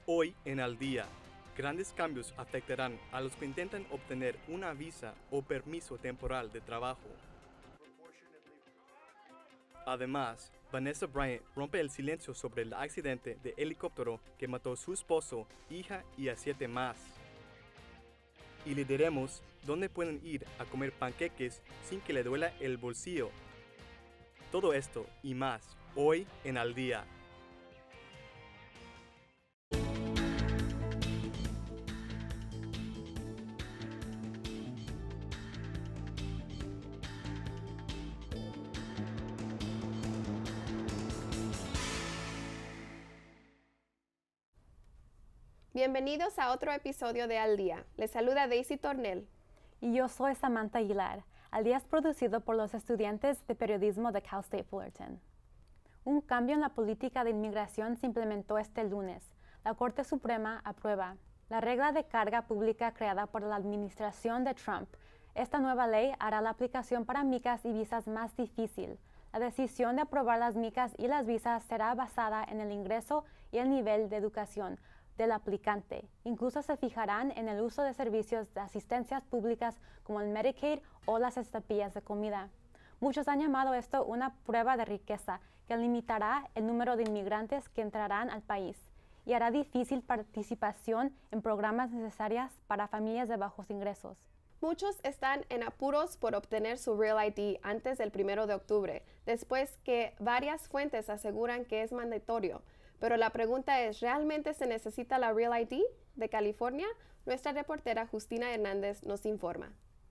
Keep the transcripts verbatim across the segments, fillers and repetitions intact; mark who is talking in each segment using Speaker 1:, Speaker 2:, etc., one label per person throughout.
Speaker 1: Hoy en Al Día, grandes cambios afectarán a los que intentan obtener una visa o permiso temporal de trabajo. Además, Vanessa Bryant rompe el silencio sobre el accidente de helicóptero que mató a su esposo, hija y a siete más. Y le diremos dónde pueden ir a comer panqueques sin que le duela el bolsillo. Todo esto y más, hoy en Al Día.
Speaker 2: Bienvenidos a otro episodio de Al Día. Les saluda Daisy Tornel.
Speaker 3: Y yo soy Samantha Aguilar. Al Día es producido por los estudiantes de periodismo de Cal State Fullerton. Un cambio en la política de inmigración se implementó este lunes. La Corte Suprema aprueba la regla de carga pública creada por la administración de Trump. Esta nueva ley hará la aplicación para micas y visas más difícil. La decisión de aprobar las micas y las visas será basada en el ingreso y el nivel de educación del aplicante. Incluso se fijarán en el uso de servicios de asistencias públicas como el Medicaid o las estampillas de comida. Muchos han llamado esto una prueba de riqueza que limitará el número de inmigrantes que entrarán al país y hará difícil participación en programas necesarios para familias de bajos ingresos.
Speaker 2: Muchos están en apuros por obtener su Real I D antes del primero de octubre, después que varias fuentes aseguran que es mandatorio. Pero la pregunta es, ¿realmente se necesita la Real I D de California? Nuestra reportera Justina Hernández nos informa.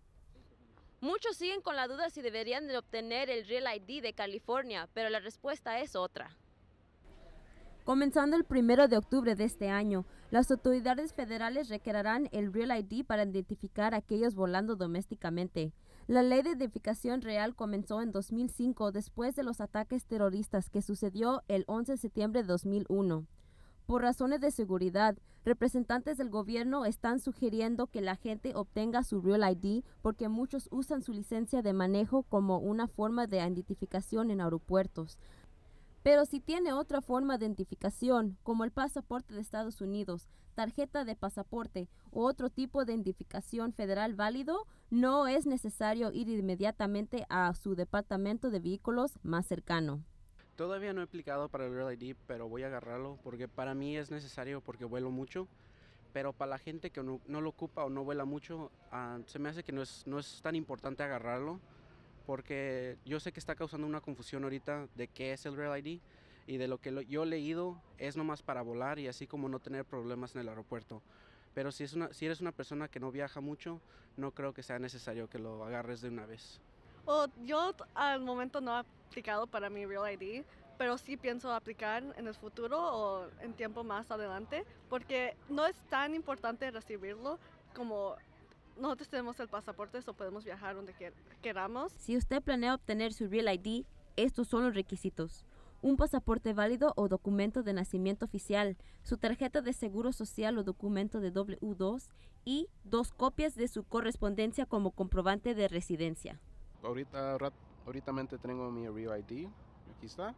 Speaker 4: Muchos siguen con la duda si deberían de obtener el Real I D de California, pero la respuesta es otra. Comenzando el primero de octubre de este año, las autoridades federales requerirán el Real I D para identificar a aquellos volando domésticamente. La ley de identificación real comenzó en dos mil cinco después de los ataques terroristas que sucedió el once de septiembre de dos mil uno. Por razones de seguridad, representantes del gobierno están sugiriendo que la gente obtenga su Real I D porque muchos usan su licencia de manejo como una forma de identificación en aeropuertos. Pero si tiene otra forma de identificación, como el pasaporte de Estados Unidos, tarjeta de pasaporte o otro tipo de identificación federal válido, no es necesario ir inmediatamente a su departamento de vehículos más cercano.
Speaker 5: Todavía no he aplicado para el Real I D, pero voy a agarrarlo porque para mí es necesario porque vuelo mucho. Pero para la gente que no, no lo ocupa o no vuela mucho, uh, se me hace que no es, no es tan importante agarrarlo. Porque yo sé que está causando una confusión ahorita de qué es el Real I D y de lo que lo, yo he leído es nomás para volar y así como no tener problemas en el aeropuerto. Pero si, es una, si eres una persona que no viaja mucho, no creo que sea necesario que lo agarres de una vez.
Speaker 6: Well, yo al momento no he aplicado para mi Real I D, pero sí pienso aplicar en el futuro o en tiempo más adelante, porque no es tan importante recibirlo como nosotros tenemos el pasaporte, o podemos viajar donde queramos.
Speaker 4: Si usted planea obtener su Real I D, estos son los requisitos. Un pasaporte válido o documento de nacimiento oficial, su tarjeta de seguro social o documento de doble u dos y dos copias de su correspondencia como comprobante de residencia.
Speaker 7: Ahorita, ahorita tengo mi Real I D, aquí está.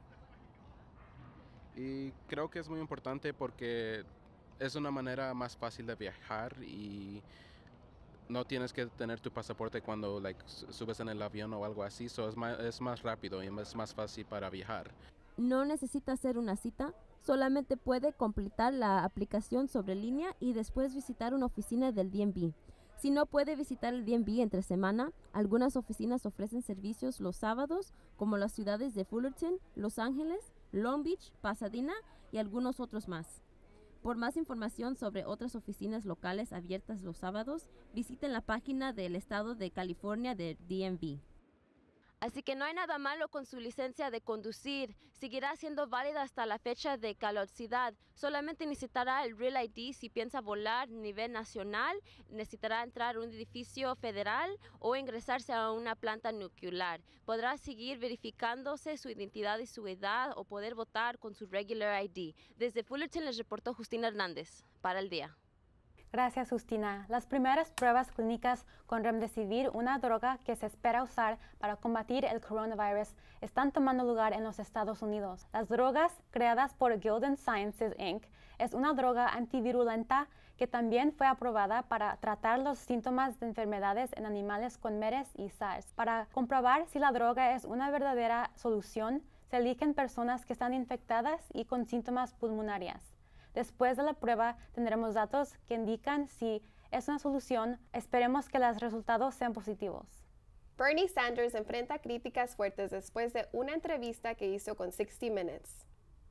Speaker 7: Y creo que es muy importante porque es una manera más fácil de viajar y no tienes que tener tu pasaporte cuando like, subes en el avión o algo así, so es, más, es más rápido y es más fácil para viajar.
Speaker 4: No necesita hacer una cita, solamente puede completar la aplicación sobre línea y después visitar una oficina del D M V. Si no puede visitar el D M V entre semana, algunas oficinas ofrecen servicios los sábados, como las ciudades de Fullerton, Los Ángeles, Long Beach, Pasadena y algunos otros más. Por más información sobre otras oficinas locales abiertas los sábados, visiten la página del estado de California de D M V. Así que no hay nada malo con su licencia de conducir. Seguirá siendo válida hasta la fecha de caducidad. Solamente necesitará el Real I D si piensa volar a nivel nacional, necesitará entrar a un edificio federal o ingresarse a una planta nuclear. Podrá seguir verificándose su identidad y su edad o poder votar con su regular I D. Desde Fullerton les reportó Justina Hernández para El Día.
Speaker 3: Gracias, Justina. Las primeras pruebas clínicas con Remdesivir, una droga que se espera usar para combatir el coronavirus, están tomando lugar en los Estados Unidos. Las drogas creadas por Gildan Sciences, incorporated es una droga antivirulenta que también fue aprobada para tratar los síntomas de enfermedades en animales con MERS y SARS. Para comprobar si la droga es una verdadera solución, se eligen personas que están infectadas y con síntomas pulmonarios. Después de la prueba tendremos datos que indican si es una solución. Esperemos que los resultados sean positivos.
Speaker 2: Bernie Sanders enfrenta críticas fuertes después de una entrevista que hizo con sixty minutes.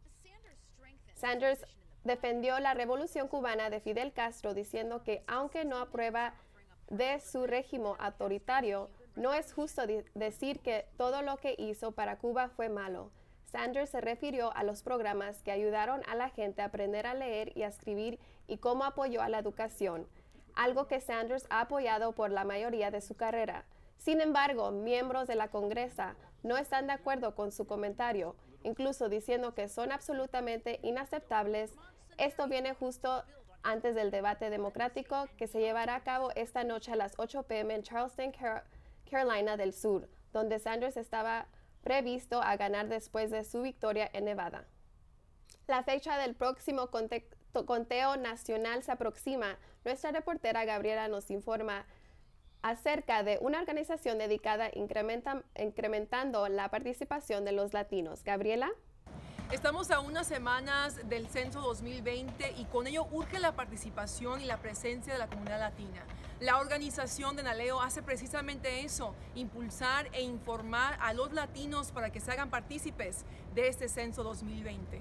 Speaker 2: Sanders defendió la revolución cubana de Fidel Castro diciendo que aunque no aprueba de su régimen autoritario, no es justo de decir que todo lo que hizo para Cuba fue malo. Sanders se refirió a los programas que ayudaron a la gente a aprender a leer y a escribir y cómo apoyó a la educación, algo que Sanders ha apoyado por la mayoría de su carrera. Sin embargo, miembros de la Congresa no están de acuerdo con su comentario, incluso diciendo que son absolutamente inaceptables. Esto viene justo antes del debate democrático que se llevará a cabo esta noche a las ocho p m en Charleston, Carolina del Sur, donde Sanders estaba previsto a ganar después de su victoria en Nevada. La fecha del próximo conte conteo nacional se aproxima. Nuestra reportera Gabriela nos informa acerca de una organización dedicada a incrementando la participación de los latinos. Gabriela.
Speaker 8: Estamos a unas semanas del censo dos mil veinte y con ello urge la participación y la presencia de la comunidad latina. La organización de NALEO hace precisamente eso, impulsar e informar a los latinos para que se hagan partícipes de este censo dos mil veinte.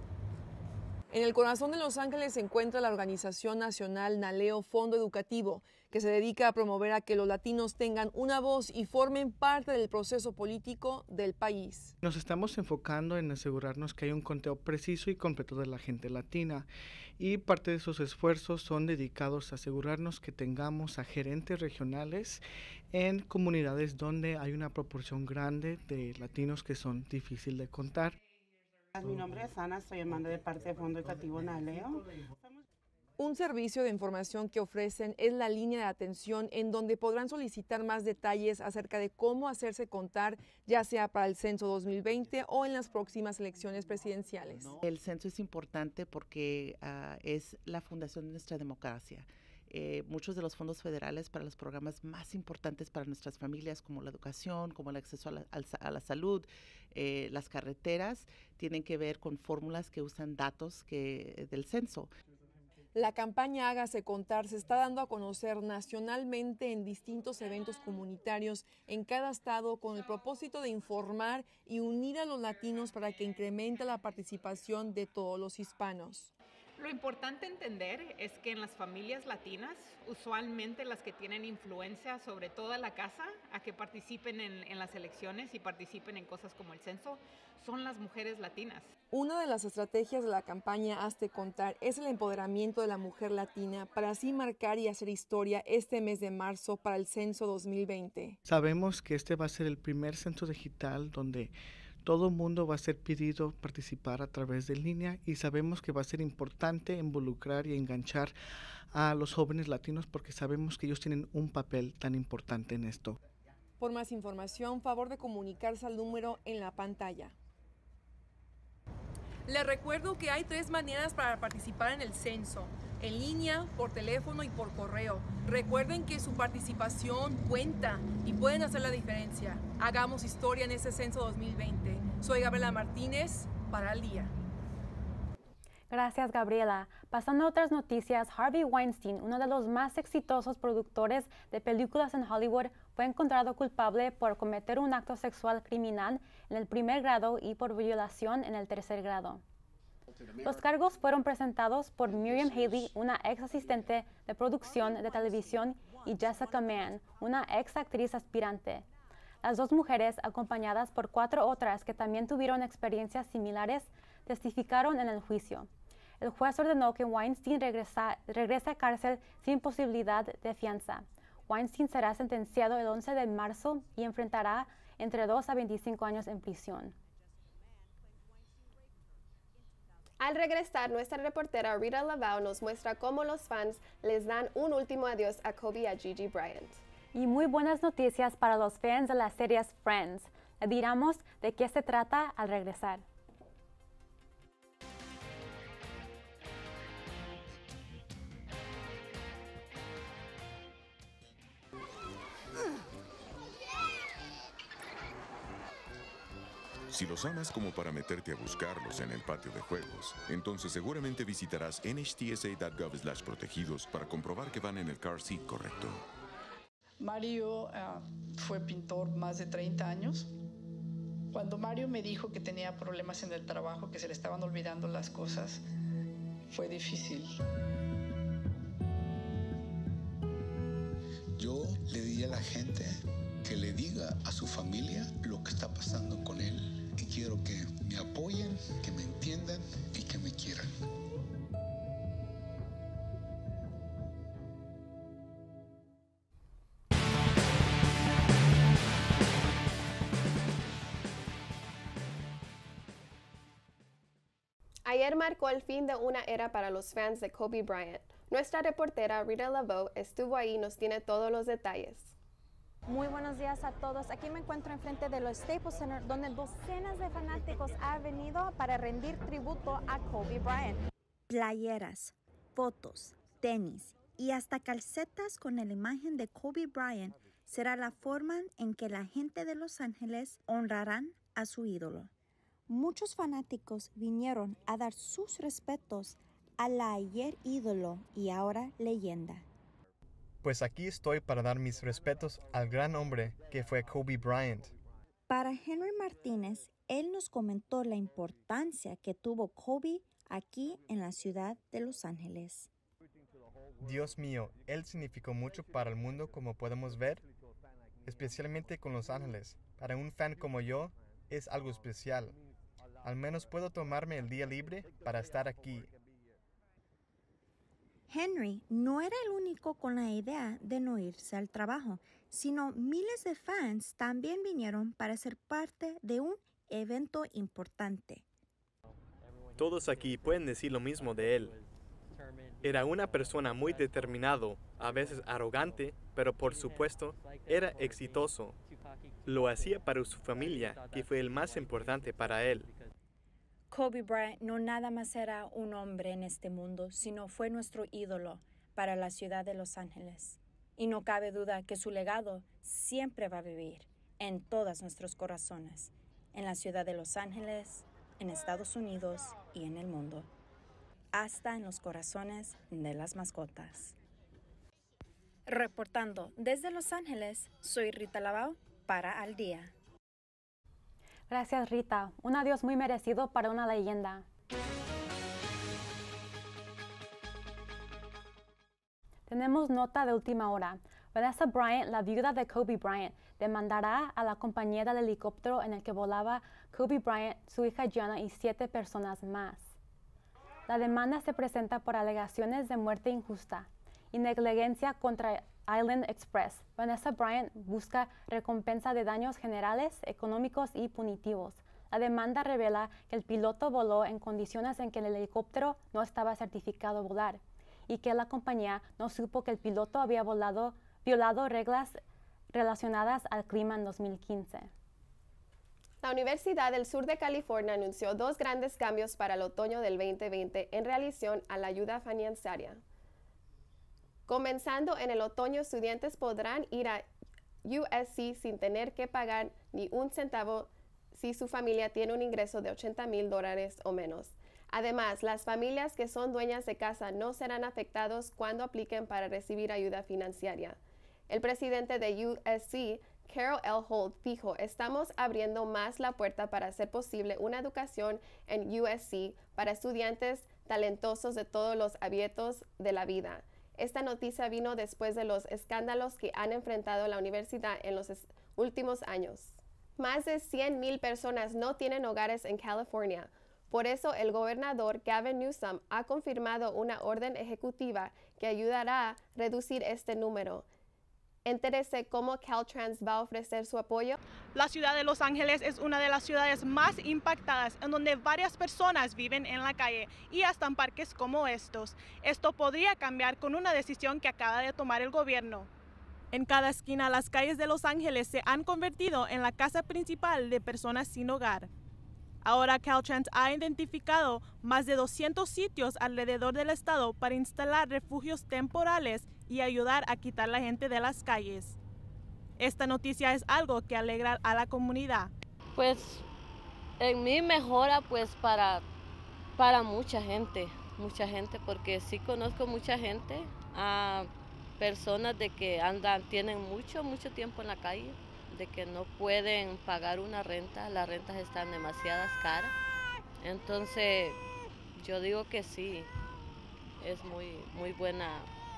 Speaker 8: En el corazón de Los Ángeles se encuentra la organización nacional NALEO Fondo Educativo, que se dedica a promover a que los latinos tengan una voz y formen parte del proceso político del país.
Speaker 9: Nos estamos enfocando en asegurarnos que hay un conteo preciso y completo de la gente latina, y parte de esos esfuerzos son dedicados a asegurarnos que tengamos a gerentes regionales en comunidades donde hay una proporción grande de latinos que son difíciles de contar.
Speaker 10: Mi nombre es Ana, estoy llamando de parte de Fondo Educativo NALEO.
Speaker 8: Un servicio de información que ofrecen es la línea de atención en donde podrán solicitar más detalles acerca de cómo hacerse contar, ya sea para el censo dos mil veinte o en las próximas elecciones presidenciales.
Speaker 10: El censo es importante porque uh, es la fundación de nuestra democracia. Eh, muchos de los fondos federales para los programas más importantes para nuestras familias, como la educación, como el acceso a la, a la salud, eh, las carreteras, tienen que ver con fórmulas que usan datos que, del censo.
Speaker 8: La campaña Hágase Contar se está dando a conocer nacionalmente en distintos eventos comunitarios en cada estado con el propósito de informar y unir a los latinos para que incremente la participación de todos los hispanos.
Speaker 11: Lo importante entender es que en las familias latinas, usualmente las que tienen influencia sobre toda la casa a que participen en, en las elecciones y participen en cosas como el censo, son las mujeres latinas.
Speaker 8: Una de las estrategias de la campaña Hazte Contar es el empoderamiento de la mujer latina para así marcar y hacer historia este mes de marzo para el censo dos mil veinte.
Speaker 9: Sabemos que este va a ser el primer censo digital donde todo el mundo va a ser pedido participar a través de línea, y sabemos que va a ser importante involucrar y enganchar a los jóvenes latinos porque sabemos que ellos tienen un papel tan importante en esto.
Speaker 8: Por más información, favor de comunicarse al número en la pantalla. Les recuerdo que hay tres maneras para participar en el censo: en línea, por teléfono y por correo. Recuerden que su participación cuenta y pueden hacer la diferencia. Hagamos historia en este censo dos mil veinte. Soy Gabriela Martínez para Al Día.
Speaker 3: Gracias, Gabriela. Pasando a otras noticias, Harvey Weinstein, uno de los más exitosos productores de películas en Hollywood, fue encontrado culpable por cometer un acto sexual criminal en el primer grado y por violación en el tercer grado. Los cargos fueron presentados por Miriam Haley, una ex asistente de producción de televisión, y Jessica Mann, una ex actriz aspirante. Las dos mujeres, acompañadas por cuatro otras que también tuvieron experiencias similares, testificaron en el juicio. El juez ordenó que Weinstein regresa, regrese a cárcel sin posibilidad de fianza. Weinstein será sentenciado el once de marzo y enfrentará entre dos a veinticinco años en prisión.
Speaker 2: Al regresar, nuestra reportera Rita Lavau nos muestra cómo los fans les dan un último adiós a Kobe y a Gigi Bryant.
Speaker 3: Y muy buenas noticias para los fans de las series Friends. Le diremos de qué se trata al regresar.
Speaker 12: Si los amas como para meterte a buscarlos en el patio de juegos, entonces seguramente visitarás N H T S A punto gov slash protegidos para comprobar que van en el car seat correcto.
Speaker 13: Mario uh, fue pintor más de treinta años. Cuando Mario me dijo que tenía problemas en el trabajo, que se le estaban olvidando las cosas, fue difícil.
Speaker 14: Yo le di a la gente que le diga a su familia lo que está pasando con él. Y quiero que me apoyen, que me entiendan y que me quieran.
Speaker 2: Ayer marcó el fin de una era para los fans de Kobe Bryant. Nuestra reportera Rita Lavau estuvo ahí y nos tiene todos los detalles.
Speaker 15: Muy buenos días a todos. Aquí me encuentro enfrente de los Staples Center, donde docenas de fanáticos han venido para rendir tributo a Kobe Bryant.
Speaker 16: Playeras, fotos, tenis y hasta calcetas con la imagen de Kobe Bryant será la forma en que la gente de Los Ángeles honrarán a su ídolo. Muchos fanáticos vinieron a dar sus respetos a la ayer ídolo y ahora leyenda.
Speaker 1: Pues aquí estoy para dar mis respetos al gran hombre que fue Kobe Bryant.
Speaker 16: Para Henry Martínez, él nos comentó la importancia que tuvo Kobe aquí en la ciudad de Los Ángeles.
Speaker 1: Dios mío, él significó mucho para el mundo como podemos ver, especialmente con Los Ángeles. Para un fan como yo, es algo especial. Al menos puedo tomarme el día libre para estar aquí.
Speaker 16: Henry no era el único con la idea de no irse al trabajo, sino miles de fans también vinieron para ser parte de un evento importante.
Speaker 1: Todos aquí pueden decir lo mismo de él. Era una persona muy determinado, a veces arrogante, pero por supuesto, era exitoso. Lo hacía para su familia, que fue el más importante para él.
Speaker 17: Kobe Bryant no nada más era un hombre en este mundo, sino fue nuestro ídolo para la ciudad de Los Ángeles. Y no cabe duda que su legado siempre va a vivir en todos nuestros corazones, en la ciudad de Los Ángeles, en Estados Unidos y en el mundo, hasta en los corazones de las mascotas. Reportando desde Los Ángeles, soy Rita Lavau para Al Día.
Speaker 3: Gracias, Rita. Un adiós muy merecido para una leyenda. Tenemos nota de última hora. Vanessa Bryant, la viuda de Kobe Bryant, demandará a la compañía del helicóptero en el que volaba Kobe Bryant, su hija Gianna y siete personas más. La demanda se presenta por alegaciones de muerte injusta y negligencia contra Island Express. Vanessa Bryant busca recompensa de daños generales, económicos y punitivos. La demanda revela que el piloto voló en condiciones en que el helicóptero no estaba certificado volar y que la compañía no supo que el piloto había volado, violado reglas relacionadas al clima en dos mil quince.
Speaker 2: La Universidad del Sur de California anunció dos grandes cambios para el otoño del veinte veinte en relación a la ayuda financiera. Comenzando en el otoño, estudiantes podrán ir a U S C sin tener que pagar ni un centavo si su familia tiene un ingreso de ochenta mil dólares o menos. Además, las familias que son dueñas de casa no serán afectados cuando apliquen para recibir ayuda financiera. El presidente de U S C, Carol L. Holt, dijo: "Estamos abriendo más la puerta para hacer posible una educación en U S C para estudiantes talentosos de todos los ámbitos de la vida". Esta noticia vino después de los escándalos que han enfrentado la universidad en los últimos años. Más de cien mil personas no tienen hogares en California. Por eso, el gobernador Gavin Newsom ha confirmado una orden ejecutiva que ayudará a reducir este número. Entérese cómo Caltrans va a ofrecer su apoyo.
Speaker 18: La ciudad de Los Ángeles es una de las ciudades más impactadas en donde varias personas viven en la calle y hasta en parques como estos. Esto podría cambiar con una decisión que acaba de tomar el gobierno. En cada esquina, las calles de Los Ángeles se han convertido en la casa principal de personas sin hogar. Ahora Caltrans ha identificado más de doscientos sitios alrededor del estado para instalar refugios temporales y ayudar a quitar la gente de las calles. Esta noticia es algo que alegra a la comunidad.
Speaker 19: Pues en mí mejora pues para, para mucha gente, mucha gente, porque sí conozco mucha gente, a personas de que andan, tienen mucho, mucho tiempo en la calle, de que no pueden pagar una renta, las rentas están demasiadas caras. Entonces, yo digo que sí, es muy, muy buena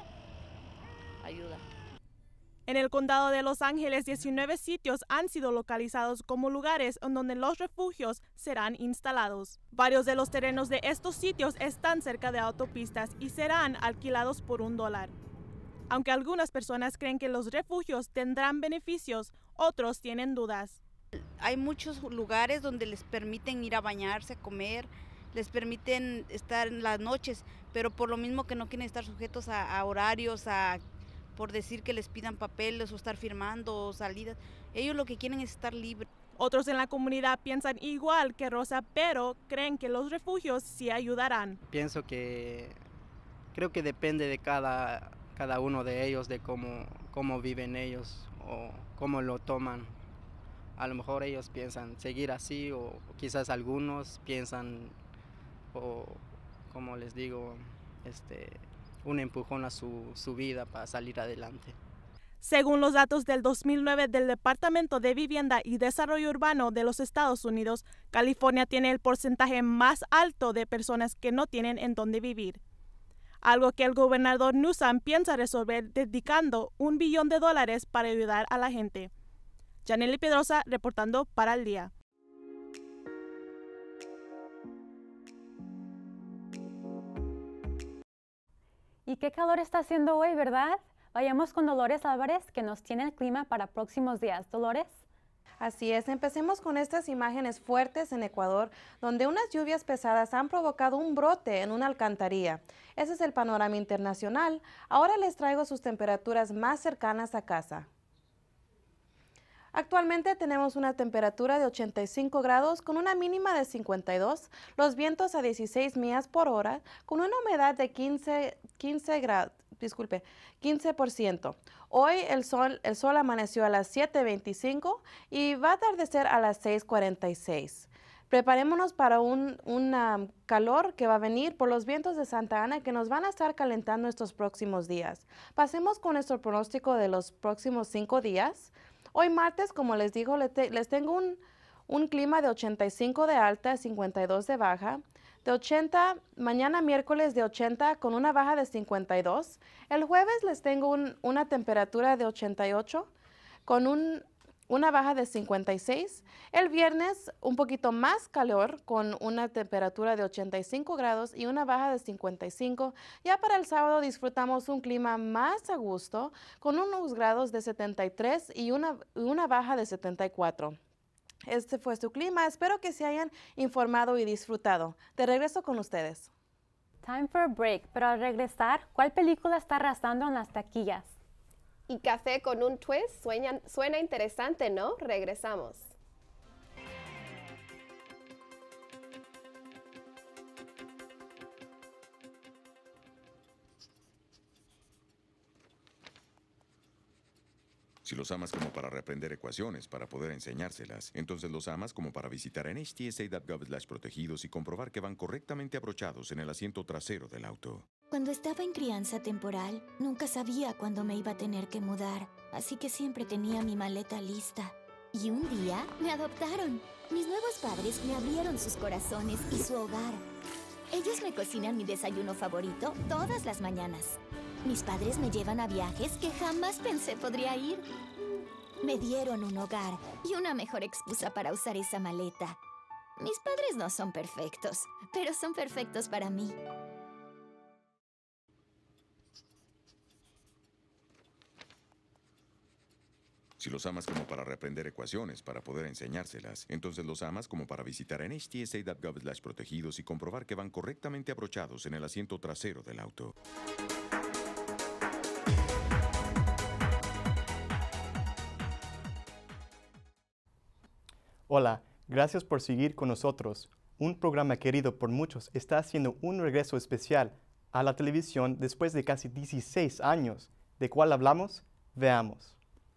Speaker 19: ayuda.
Speaker 18: En el condado de Los Ángeles, diecinueve sitios han sido localizados como lugares en donde los refugios serán instalados. Varios de los terrenos de estos sitios están cerca de autopistas y serán alquilados por un dólar. Aunque algunas personas creen que los refugios tendrán beneficios, otros tienen dudas.
Speaker 20: Hay muchos lugares donde les permiten ir a bañarse, a comer, les permiten estar en las noches, pero por lo mismo que no quieren estar sujetos a, a horarios, a, por decir que les pidan papeles o estar firmando o salidas. Ellos lo que quieren es estar libres.
Speaker 18: Otros en la comunidad piensan igual que Rosa, pero creen que los refugios sí ayudarán.
Speaker 21: Pienso que, creo que depende de cada, cada uno de ellos, de cómo, cómo viven ellos o cómo lo toman. A lo mejor ellos piensan seguir así o quizás algunos piensan, o como les digo, este, un empujón a su, su vida para salir adelante.
Speaker 18: Según los datos del dos mil nueve del Departamento de Vivienda y Desarrollo Urbano de los Estados Unidos, California tiene el porcentaje más alto de personas que no tienen en dónde vivir. Algo que el gobernador Newsom piensa resolver dedicando un billón de dólares para ayudar a la gente. Janely Pedrosa reportando para El Día.
Speaker 3: Y qué calor está haciendo hoy, ¿verdad? Vayamos con Dolores Álvarez, que nos tiene el clima para próximos días. Dolores.
Speaker 22: Así es, empecemos con estas imágenes fuertes en Ecuador, donde unas lluvias pesadas han provocado un brote en una alcantarilla. Ese es el panorama internacional. Ahora les traigo sus temperaturas más cercanas a casa. Actualmente tenemos una temperatura de ochenta y cinco grados con una mínima de cincuenta y dos, los vientos a dieciséis millas por hora con una humedad de quince, quince grados. Disculpe, quince por ciento. Hoy el sol, el sol amaneció a las siete veinticinco y va a atardecer a las seis cuarenta y seis. Preparémonos para un, un um, calor que va a venir por los vientos de Santa Ana que nos van a estar calentando estos próximos días. Pasemos con nuestro pronóstico de los próximos cinco días. Hoy martes, como les digo, les, te, les tengo un, un clima de ochenta y cinco de alta, cincuenta y dos de baja. De ochenta, mañana miércoles de ochenta con una baja de cincuenta y dos. El jueves les tengo un, una temperatura de ochenta y ocho con un, una baja de cincuenta y seis. El viernes un poquito más calor con una temperatura de ochenta y cinco grados y una baja de cincuenta y cinco. Ya para el sábado disfrutamos un clima más a gusto con unos grados de setenta y tres y una, una baja de setenta y cuatro. Este fue su clima. Espero que se hayan informado y disfrutado. De regreso con ustedes.
Speaker 3: Time for a break. Pero al regresar, ¿cuál película está arrasando en las taquillas?
Speaker 2: Y café con un twist sueña, suena interesante, ¿no? Regresamos.
Speaker 12: Si los amas como para reaprender ecuaciones, para poder enseñárselas, entonces los amas como para visitar N H T S A punto gov slash protegidos y comprobar que van correctamente abrochados en el asiento trasero del auto.
Speaker 23: Cuando estaba en crianza temporal, nunca sabía cuándo me iba a tener que mudar, así que siempre tenía mi maleta lista. Y un día me adoptaron. Mis nuevos padres me abrieron sus corazones y su hogar. Ellos me cocinan mi desayuno favorito todas las mañanas. Mis padres me llevan a viajes que jamás pensé podría ir. Me dieron un hogar y una mejor excusa para usar esa maleta. Mis padres no son perfectos, pero son perfectos para mí.
Speaker 12: Si los amas como para reaprender ecuaciones, para poder enseñárselas, entonces los amas como para visitar N H T S A punto gov slash protegidos y comprobar que van correctamente abrochados en el asiento trasero del auto.
Speaker 1: Hola, gracias por seguir con nosotros. Un programa querido por muchos está haciendo un regreso especial a la televisión después de casi dieciséis años. ¿De cuál hablamos? Veamos.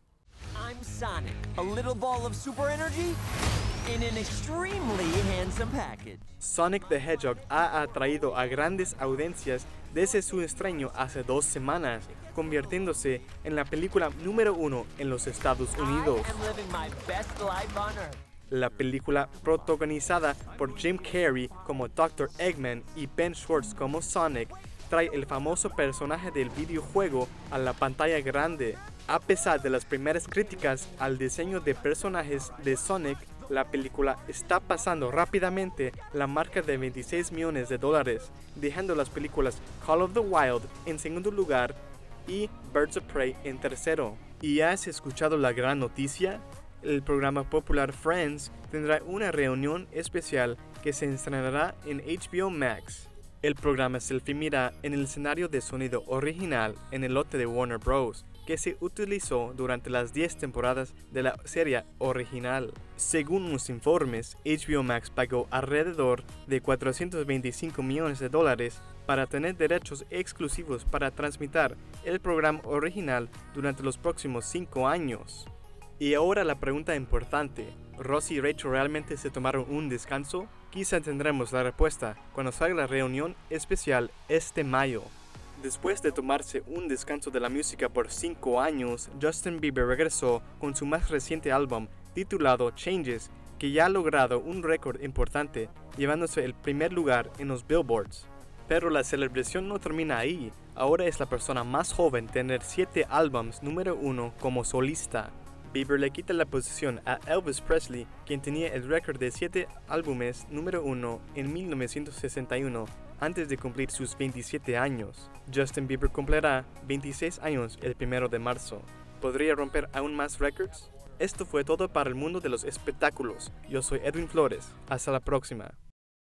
Speaker 5: I'm Sonic, a little ball of super energy in an extremely handsome package.
Speaker 1: Sonic the Hedgehog ha atraído a grandes audiencias desde su estreno hace dos semanas, convirtiéndose en la película número uno en los Estados Unidos.
Speaker 5: I am living my best life on Earth.
Speaker 1: La película, protagonizada por Jim Carrey como doctor Eggman y Ben Schwartz como Sonic, trae el famoso personaje del videojuego a la pantalla grande. A pesar de las primeras críticas al diseño de personajes de Sonic, la película está pasando rápidamente la marca de veintiséis millones de dólares, dejando las películas Call of the Wild en segundo lugar y Birds of Prey en tercero. ¿Y has escuchado la gran noticia? El programa popular Friends tendrá una reunión especial que se estrenará en H B O Max. El programa se filmará en el escenario de sonido original en el lote de Warner Bros., que se utilizó durante las diez temporadas de la serie original. Según los informes, H B O Max pagó alrededor de cuatrocientos veinticinco millones de dólares para tener derechos exclusivos para transmitir el programa original durante los próximos cinco años. Y ahora la pregunta importante, ¿Ross y Rachel realmente se tomaron un descanso? Quizá tendremos la respuesta cuando salga la reunión especial este mayo. Después de tomarse un descanso de la música por cinco años, Justin Bieber regresó con su más reciente álbum titulado Changes, que ya ha logrado un récord importante, llevándose el primer lugar en los Billboards. Pero la celebración no termina ahí, ahora es la persona más joven en tener siete álbums número uno como solista. Bieber le quita la posición a Elvis Presley, quien tenía el récord de siete álbumes número uno en mil novecientos sesenta y uno, antes de cumplir sus veintisiete años. Justin Bieber cumplirá veintiséis años el primero de marzo. ¿Podría romper aún más récords? Esto fue todo para el mundo de los espectáculos. Yo soy Edwin Flores. Hasta la próxima.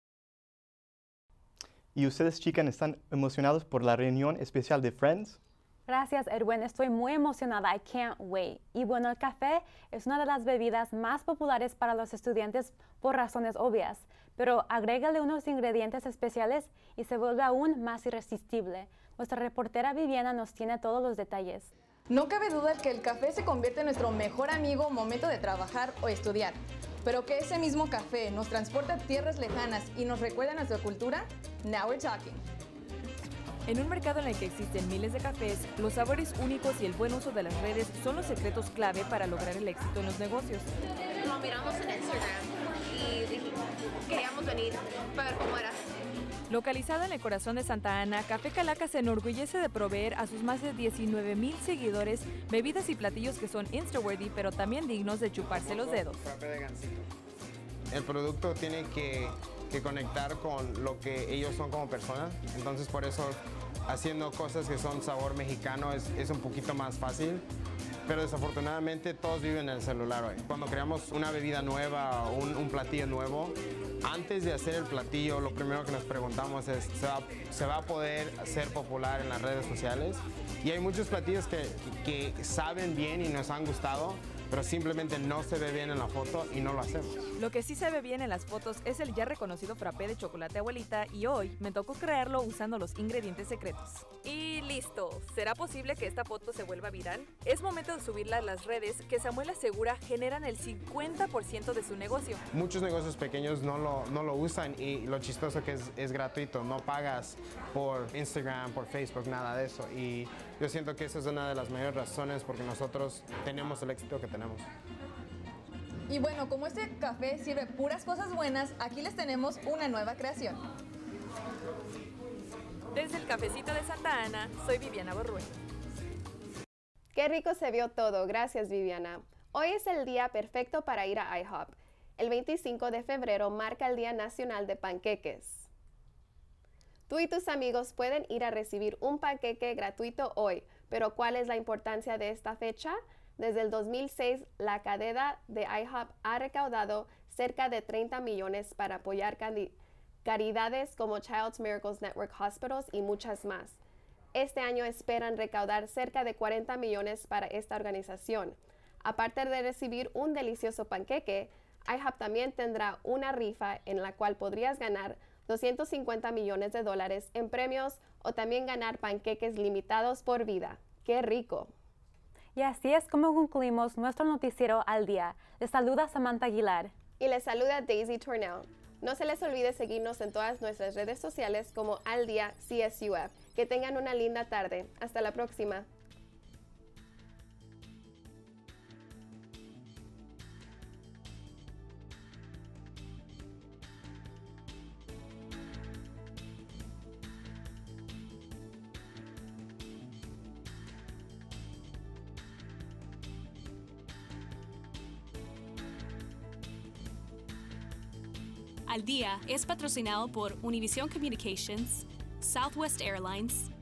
Speaker 1: ¿Y ustedes, chicas, están emocionados por la reunión especial de Friends?
Speaker 3: Gracias, Edwin. Estoy muy emocionada. I can't wait. Y bueno, el café es una de las bebidas más populares para los estudiantes por razones obvias, pero agrégale unos ingredientes especiales y se vuelve aún más irresistible. Nuestra reportera Viviana nos tiene todos los detalles.
Speaker 6: No cabe duda que el café se convierte en nuestro mejor amigo momento de trabajar o estudiar. Pero que ese mismo café nos transporta a tierras lejanas y nos recuerda a nuestra cultura, now we're talking.
Speaker 7: En un mercado en el que existen miles de cafés, los sabores únicos y el buen uso de las redes son los secretos clave para lograr el éxito en los negocios.
Speaker 2: Lo miramos en Instagram y dijimos, queríamos venir para ver cómo era.
Speaker 7: Localizado en el corazón de Santa Ana, Café Calaca se enorgullece de proveer a sus más de diecinueve mil seguidores bebidas y platillos que son Insta-worthy, pero también dignos de chuparse los dedos.
Speaker 24: El producto tiene que, que conectar con lo que ellos son como personas, entonces por eso haciendo cosas que son sabor mexicano es, es un poquito más fácil. Pero desafortunadamente todos viven en el celular hoy. Cuando creamos una bebida nueva o un, un platillo nuevo, antes de hacer el platillo, lo primero que nos preguntamos es, ¿se va, ¿se va a poder hacer popular en las redes sociales? Y hay muchos platillos que, que saben bien y nos han gustado, pero simplemente no se ve bien en la foto y no lo hacemos.
Speaker 7: Lo que sí se ve bien en las fotos es el ya reconocido frappé de chocolate abuelita y hoy me tocó crearlo usando los ingredientes secretos. Y listo, ¿será posible que esta foto se vuelva viral? Es momento de subirla a las redes que Samuel asegura generan el cincuenta por ciento de su negocio.
Speaker 24: Muchos negocios pequeños no lo, no lo usan y lo chistoso que es, es gratuito, no pagas por Instagram, por Facebook, nada de eso. Y yo siento que esa es una de las mayores razones porque nosotros tenemos el éxito que tenemos.
Speaker 6: Y bueno, como este café sirve puras cosas buenas, aquí les tenemos una nueva creación.
Speaker 7: Desde el cafecito de Santa Ana, soy Viviana Borrué.
Speaker 2: Qué rico se vio todo, gracias Viviana. Hoy es el día perfecto para ir a IHOP. El veinticinco de febrero marca el Día Nacional de Panqueques. Tú y tus amigos pueden ir a recibir un panqueque gratuito hoy, pero ¿cuál es la importancia de esta fecha? Desde el dos mil seis, la cadena de I HOP ha recaudado cerca de treinta millones para apoyar caridades como Child's Miracles Network Hospitals y muchas más. Este año esperan recaudar cerca de cuarenta millones para esta organización. Aparte de recibir un delicioso panqueque, I HOP también tendrá una rifa en la cual podrías ganar doscientos cincuenta millones de dólares en premios o también ganar panqueques limitados por vida. ¡Qué rico!
Speaker 3: Y así es como concluimos nuestro noticiero al día. Les saluda Samantha Aguilar.
Speaker 2: Y les saluda Daisy Tornell. No se les olvide seguirnos en todas nuestras redes sociales como Al Día C S U F. Que tengan una linda tarde. Hasta la próxima.
Speaker 4: Al Día es patrocinado por Univision Communications, Southwest Airlines,